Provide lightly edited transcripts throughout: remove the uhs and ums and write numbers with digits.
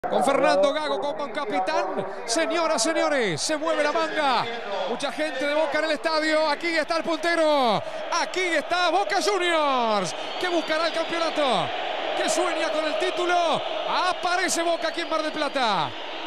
Con Fernando Gago como capitán. Señoras, señores, se mueve la manga. Mucha gente de Boca en el estadio. Aquí está el puntero. Aquí está Boca Juniors, que buscará el campeonato, que sueña con el título. Aparece Boca aquí en Mar del Plata.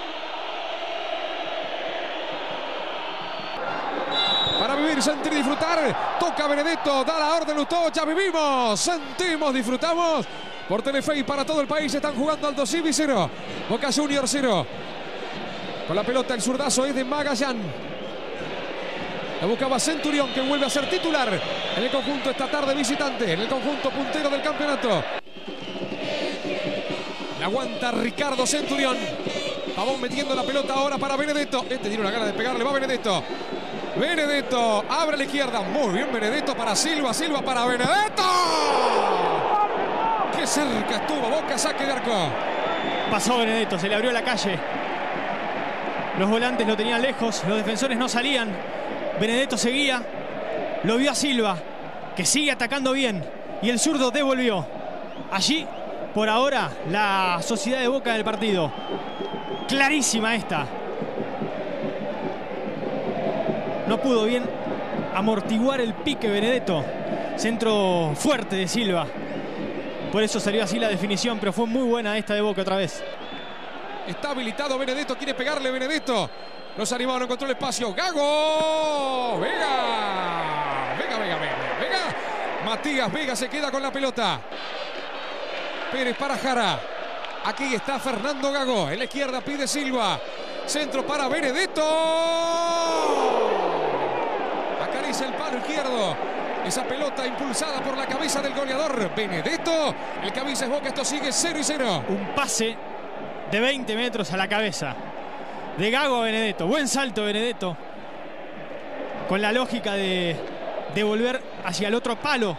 Para vivir, sentir y disfrutar. Toca Benedetto, da la orden Lustó. Ya vivimos, sentimos, disfrutamos. Por Telefe y para todo el país están jugando Aldo Civi 0. Boca Juniors 0. Con la pelota el zurdazo es de Magallán. La buscaba Centurión, que vuelve a ser titular en el conjunto esta tarde visitante, en el conjunto puntero del campeonato. La aguanta Ricardo Centurión. Pavón metiendo la pelota ahora para Benedetto. Este tiene una gana de pegarle, va Benedetto. Benedetto abre a la izquierda. Muy bien Benedetto para Silva. Silva para Benedetto. Qué cerca estuvo Boca, saque de arco. Pasó Benedetto, se le abrió la calle. Los volantes lo tenían lejos, los defensores no salían. Benedetto seguía, lo vio a Silva, que sigue atacando bien. Y el zurdo devolvió. Allí, por ahora, la sociedad de Boca del partido. Clarísima esta. No pudo bien amortiguar el pique Benedetto. Centro fuerte de Silva. Por eso salió así la definición, pero fue muy buena esta de Boca otra vez. Está habilitado Benedetto, quiere pegarle Benedetto. Los animados, no encontró el espacio. ¡Gago! ¡Vega! ¡Vega! Matías Vega se queda con la pelota. Pérez para Jara. Aquí está Fernando Gago. En la izquierda pide Silva. Centro para Benedetto. Acaricia el palo izquierdo. Esa pelota impulsada por la cabeza del goleador Benedetto. El cabeza es Boca, esto sigue 0-0. Un pase de 20 metros a la cabeza de Gago a Benedetto. Buen salto Benedetto. Con la lógica de volver hacia el otro palo.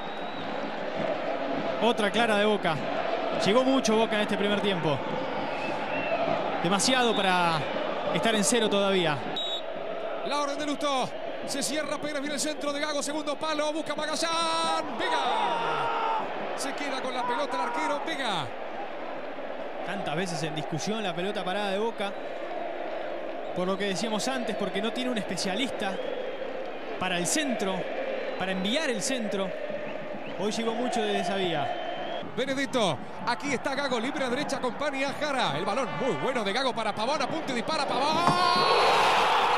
Otra clara de Boca. Llegó mucho Boca en este primer tiempo. Demasiado para estar en 0 todavía. La orden de Lustó. Se cierra Pérez, viene el centro de Gago, segundo palo, busca Magallán, Vega. Se queda con la pelota el arquero, Vega. Tantas veces en discusión la pelota parada de Boca. Por lo que decíamos antes, porque no tiene un especialista para el centro, para enviar el centro. Hoy llegó mucho desde esa vía. Benedetto, aquí está Gago, libre a derecha, acompaña a Jara. El balón muy bueno de Gago para Pavón, apunta y dispara Pavón.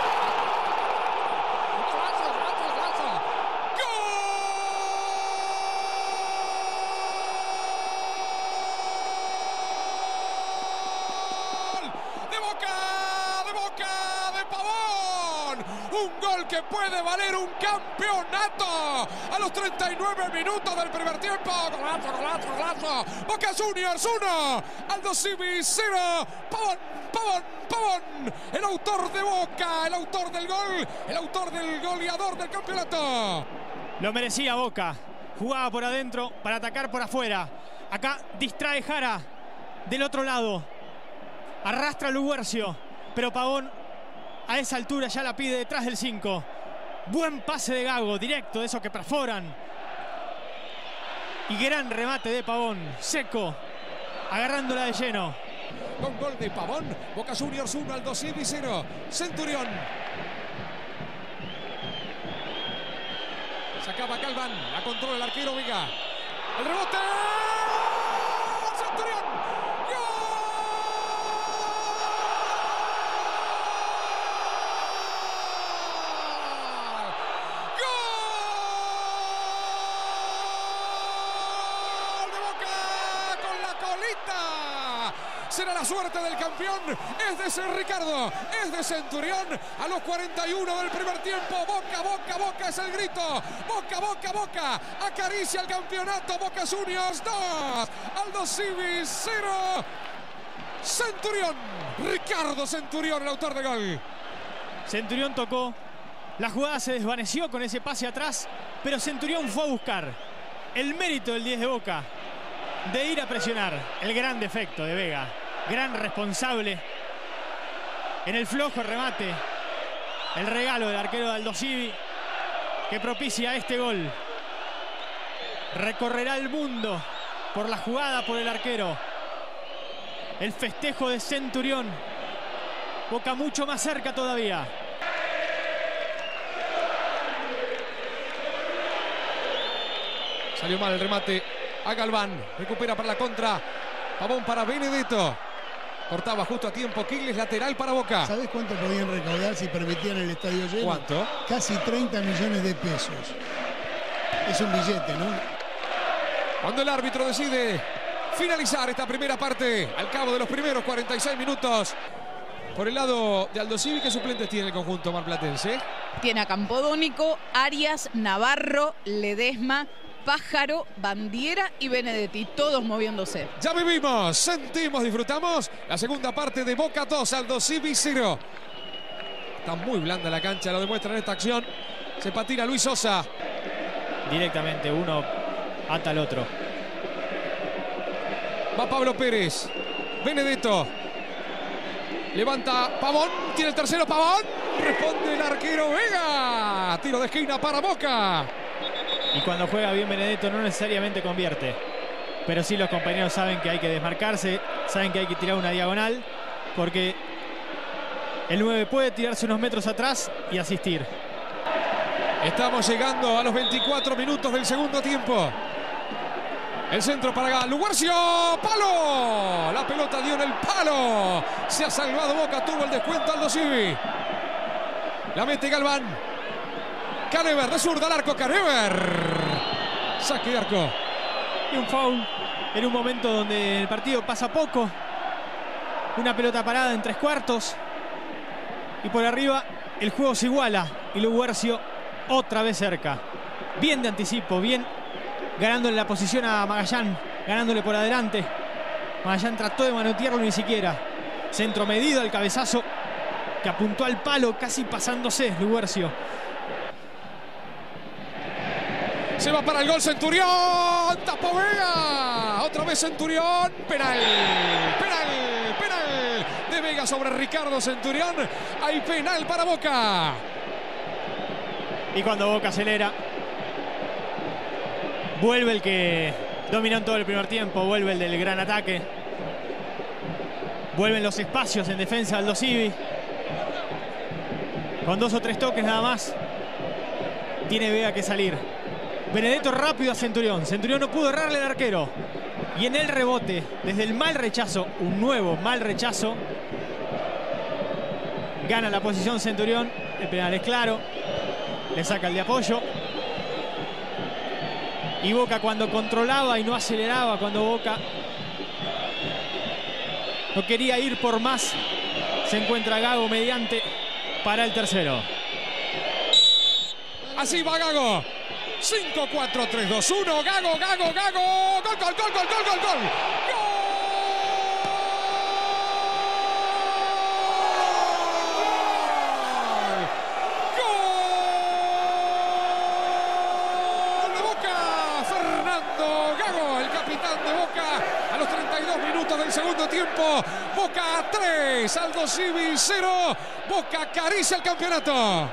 Un gol que puede valer un campeonato a los 39 minutos del primer tiempo. Golazo. Boca Juniors 1, Aldo Civi 0. Pavón. El autor de Boca, el autor del gol, el autor del goleador del campeonato. Lo merecía Boca. Jugaba por adentro para atacar por afuera. Acá distrae Jara del otro lado. Arrastra a Luguercio, pero Pavón a esa altura ya la pide detrás del 5. Buen pase de Gago, directo, de esos que perforan. Y gran remate de Pavón, seco, agarrándola de lleno. Con gol de Pavón, Boca Juniors 1, Aldo Civi 0. Centurión. Sacaba Calván, la controla el arquero Vega. El rebote. Centurión. Será la suerte del campeón, es de ser Ricardo, es de Centurión. A los 41 del primer tiempo, Boca es el grito. Boca, acaricia el campeonato. Boca Juniors 2, Aldo Civi 0. Centurión, Ricardo Centurión, el autor del gol. Centurión tocó, la jugada se desvaneció con ese pase atrás, pero Centurión fue a buscar el mérito del 10 de Boca, de ir a presionar. El gran defecto de Vega, gran responsable en el flojo remate. El regalo del arquero de Aldo Civi, que propicia este gol. Recorrerá el mundo por la jugada, por el arquero. El festejo de Centurión. Boca mucho más cerca todavía. Salió mal el remate a Galván. Recupera para la contra. Pavón para Benedetto. Cortaba justo a tiempo. Quiles, lateral para Boca. ¿Sabés cuánto podían recaudar si permitían el estadio lleno? ¿Cuánto? Casi 30 millones de pesos. Es un billete, ¿no? Cuando el árbitro decide finalizar esta primera parte, al cabo de los primeros 46 minutos. Por el lado de Aldosivi, ¿qué suplentes tiene el conjunto marplatense? Tiene a Campodónico, Arias, Navarro, Ledesma, Pájaro, Bandiera y Benedetti, todos moviéndose. Ya vivimos, sentimos, disfrutamos la segunda parte de Boca 2, Aldosivi 0. Está muy blanda la cancha, lo demuestra en esta acción. Se patina Luis Sosa. Directamente uno ata al otro. Va Pablo Pérez. Benedetto. Levanta Pavón. Tiene el tercero Pavón. Responde el arquero Vega. Tiro de esquina para Boca. Y cuando juega bien Benedetto no necesariamente convierte. Pero sí los compañeros saben que hay que desmarcarse. Saben que hay que tirar una diagonal. Porque el 9 puede tirarse unos metros atrás y asistir. Estamos llegando a los 24 minutos del segundo tiempo. El centro para Luguercio. ¡Palo! La pelota dio en el palo. Se ha salvado Boca. Tuvo el descuento Aldosivi. La mete Galván. Canever de zurda al arco. Canever. Saque de arco. Y un foul en un momento donde el partido pasa poco. Una pelota parada en 3/4. Y por arriba el juego se iguala. Y Luguercio otra vez cerca. Bien de anticipo. Bien ganándole la posición a Magallán. Ganándole por adelante. Magallán trató de manotearlo, ni siquiera. Centro medido al cabezazo que apuntó al palo, casi pasándose Luguercio. Se va para el gol Centurión. Tapó Vega. Otra vez Centurión. Penal. Penal. Penal de Vega sobre Ricardo Centurión. Hay penal para Boca. Y cuando Boca acelera, vuelve el que dominó en todo el primer tiempo. Vuelve el del gran ataque. Vuelven los espacios en defensa de Aldosivi. Con 2 o 3 toques nada más tiene Vega que salir. Benedetto rápido a Centurión. Centurión no pudo errarle al arquero. Y en el rebote, desde el mal rechazo, un nuevo mal rechazo, gana la posición Centurión. El penal es claro. Le saca el de apoyo. Y Boca, cuando controlaba y no aceleraba, cuando Boca no quería ir por más, se encuentra Gago mediante para el tercero. Así va Gago. 5, 4, 3, 2, 1. Gago, Gago, Gago. Gol, gol, gol, gol, gol, gol, gol. ¡Gol! De Boca. Fernando Gago, el capitán de Boca. A los 32 minutos del segundo tiempo. Boca 3, Aldosivi 0. Boca acaricia el campeonato.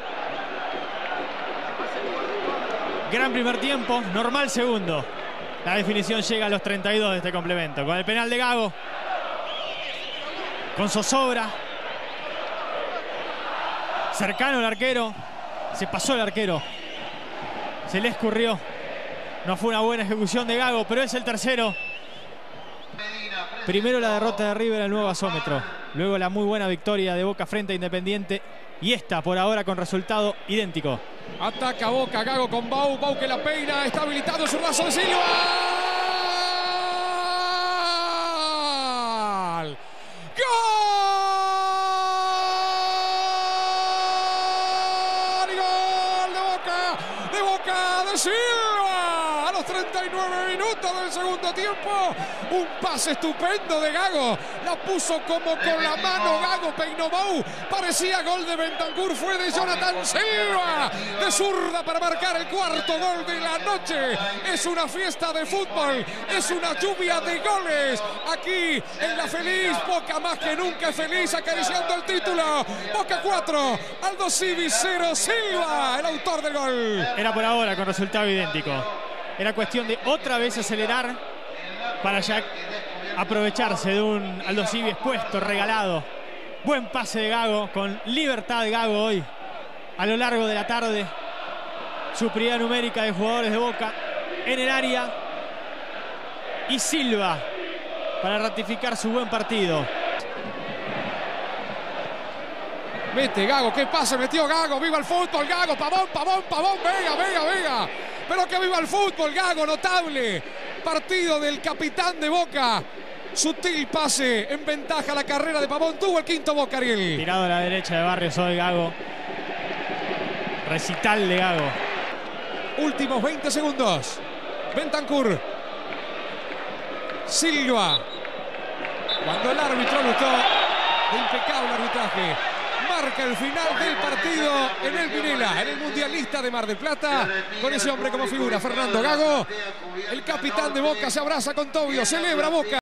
Gran primer tiempo, normal segundo. La definición llega a los 32 de este complemento. Con el penal de Gago. Con zozobra. Cercano el arquero. Se pasó el arquero. Se le escurrió. No fue una buena ejecución de Gago, pero es el tercero. Primero la derrota de River al nuevo gasómetro. Luego la muy buena victoria de Boca frente a Independiente. Y esta por ahora con resultado idéntico. Ataca Boca, Gago con Bau. Bau que la peina. Está habilitado su raso de Silva. ¡Gol! ¡Gol! ¡Gol de Boca! ¡De Boca de Silva! A los 39 minutos del segundo tiempo. Un pase estupendo de Gago. La puso como con la mano Gago. Peinó Bau. Parecía gol de Bentancur. Fue de Jonathan Silva. De zurda para marcar el cuarto gol de la noche. Es una fiesta de fútbol. Es una lluvia de goles. Aquí en la feliz. Boca más que nunca feliz. Acariciando el título. Boca 4. Aldosivi 0. Silva, el autor del gol. Era por ahora con resultado idéntico. Era cuestión de otra vez acelerar para ya aprovecharse de un Aldosivi expuesto, regalado. Buen pase de Gago, con libertad Gago hoy a lo largo de la tarde. Superioridad numérica de jugadores de Boca en el área. Y Silva para ratificar su buen partido. Mete Gago, qué pase metió Gago, viva el fútbol, Gago, Pavón, Vega. Pero que viva el fútbol, Gago, notable. Partido del capitán de Boca. Sutil pase en ventaja la carrera de Pavón. Tuvo el quinto Boca, Ariel. Tirado a la derecha de Barrios hoy Gago. Recital de Gago. Últimos 20 segundos. Bentancur. Silva. Cuando el árbitro anotó, de impecable arbitraje, marca el final del partido en el Pinela, en el Mundialista de Mar del Plata, con ese hombre como figura, Fernando Gago. El capitán de Boca se abraza con Tobio, celebra Boca.